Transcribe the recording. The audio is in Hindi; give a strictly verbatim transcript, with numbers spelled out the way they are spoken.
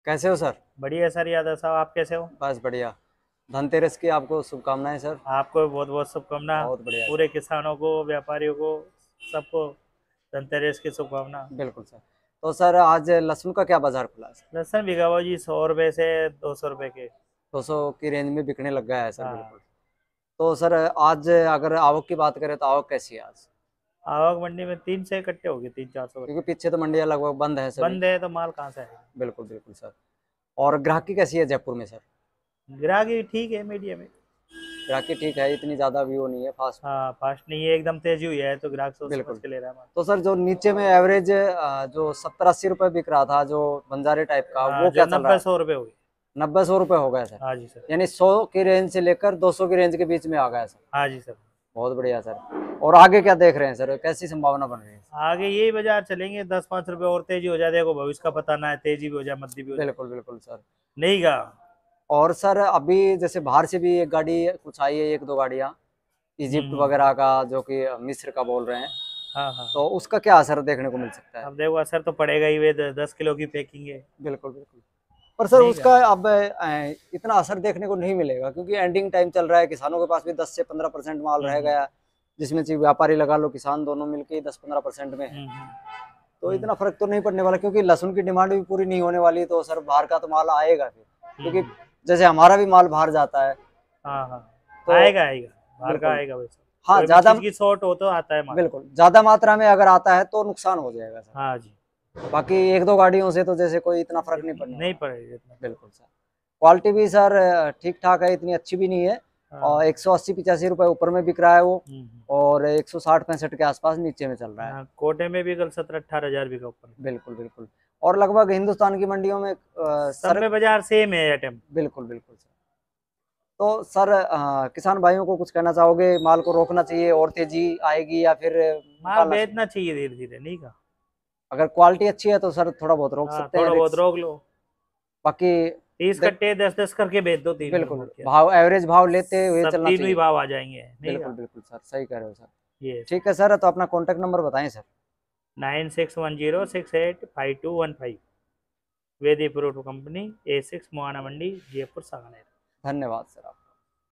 कैसे हो सर? बढ़िया सर यादव साहब, आप कैसे हो? बस बढ़िया। धनतेरस की आपको शुभकामनाएं सर। आपको बहुत बहुत शुभकामना। बहुत बढ़िया सर। पूरे किसानों को, व्यापारियों को, सबको धनतेरस की शुभकामना। बिल्कुल सर। तो सर आज लहसुन का क्या बाजार खुला है सर? लहसुन बिका हुआ जी सौ रुपये से दो सौ रुपये के। दो सौ की रेंज में बिकने लग गया है सर, हाँ। बिल्कुल। तो सर आज अगर आवक की बात करें तो आवक कैसी है आज? आवक मंडी में तीन से इकट्ठे होगी, तीन चार सौ क्योंकि कट्टे। पीछे तो मंडियां लगभग बंद है सभी। बंद है तो माल कहाँ से आएगा? बिल्कुल बिल्कुल सर। और ग्राहकी कैसी है जयपुर में सर? ग्राहकी ठीक है, मीडियम है। ग्राहकी ठीक है, इतनी ज़्यादा भी वो नहीं है, फास्ट। हाँ, फास्ट नहीं है, एकदम तेजी हुई है तो ग्राहक सोच समझ बिल्कुल। के ले रहा है माल। तो सर जो नीचे में एवरेज जो सत्तर अस्सी रुपये बिक रहा था, जो बंजारे टाइप का, हाँ, वो जो क्या चल रहा नब्बे है? सौ रुपये हुई। नब्बे सौ रुपये हो गया सर। हाँ जी सर। यानी सौ की रेंज से लेकर दो सौ की रेंज के बीच में आ गया सर। हाँ जी सर। बहुत बढ़िया सर। और आगे क्या देख रहे हैं सर, कैसी संभावना बन रही है? आगे यही बाजार चलेंगे, दस पाँच रुपए और तेजी हो जाए, देखो भविष्य का पता ना है, तेजी भी हो जाए, मंदी भी हो जाए। बिल्कुल बिल्कुल सर। नहीं गा। और सर अभी जैसे बाहर से भी एक गाड़ी कुछ आई है, एक दो गाड़ियाँ हम्म इजिप्ट हम्म। वगैरह का, जो कि मिस्र का बोल रहे हैं। हाँ हाँ तो हाँ। उसका क्या असर देखने को मिल सकता है? अब देखो, असर तो पड़ेगा ही, वे द- दस किलो की पैकिंग है। बिल्कुल बिल्कुल। पर सर नहीं गा। उसका अब अ, इतना असर देखने को नहीं मिलेगा, क्योंकि एंडिंग टाइम चल रहा है, किसानों के पास भी दस से पंद्रह परसेंट माल हम्म रह हम्म गया, जिसमें से व्यापारी लगा लो, किसान, दोनों मिलके दस पंद्रह परसेंट में है। हम्म हम्म, तो हम्म, इतना फर्क तो नहीं पड़ने वाला, क्योंकि लहसुन की डिमांड भी पूरी नहीं होने वाली, तो सर बाहर का तो माल आएगा फिर, हम्म, क्योंकि हम्म। जैसे हमारा भी माल बाहर जाता है। हाँ हाँ। तो आएगा आएगा। बाहर का बिल्कुल। आएगा वैसे। हाँ कोई भी ज्यादा। चीज की शॉर्ट हो तो आता है माल। बिल्कुल ज्यादा मात्रा में अगर आता है तो नुकसान हो जाएगा सर। हाँ जी। बाकी एक दो गाड़ियों से तो जैसे कोई इतना फर्क नहीं इत- पड़ने नहीं वाला। पड़ेगा इतना। बिल्कुल सर। क्वालिटी भी सर ठीक ठाक है, इतनी अच्छी भी नहीं है। और हाँ। एक सौ अस्सी पिचासी रुपये ऊपर में बिक रहा है वो। हम्म हम्म। और एक सौ साठ पैंसठ के आसपास नीचे में चल रहा है। हाँ, कोटे में भी कल सत्रह अट्ठारह हजार बिका ऊपर। बिल्कुल बिल्कुल। और लगभग हिंदुस्तान की मंडियों में अ, सब सर। में बाजार सेम है आइटम। बिल्कुल बिल्कुल सर। तो सर अ, किसान भाइयों को कुछ कहना चाहोगे, माल को रोकना चाहिए और तेजी आएगी, या फिर माल निकालना चाहिए? बेचना चाहिए धीरे धीरे, नहीं का। अगर क्वालिटी अच्छी है तो सर थोड़ा बहुत रोक हाँ, सकते हैं थोड़ा बहुत रिक्स। रोक लो। बाकी तीस देख। कट्टे दस दस करके बेच दो, तीन में बिल्कुल और क्या। भाव, एवरेज भाव लेते हुए सब चलना तीनों ही चाहिए। भाव आ जाएंगे, नहीं बिल्कुल का। बिल्कुल सर, सही कह रहे हो सर। ये ठीक है सर, तो अपना कॉन्टैक्ट नंबर बताएं sir. Nine six one zero six eight five two one five. Vedi proto company, A six Mohana Mandi, Jaipur Sanganer. धन्यवाद सर आप।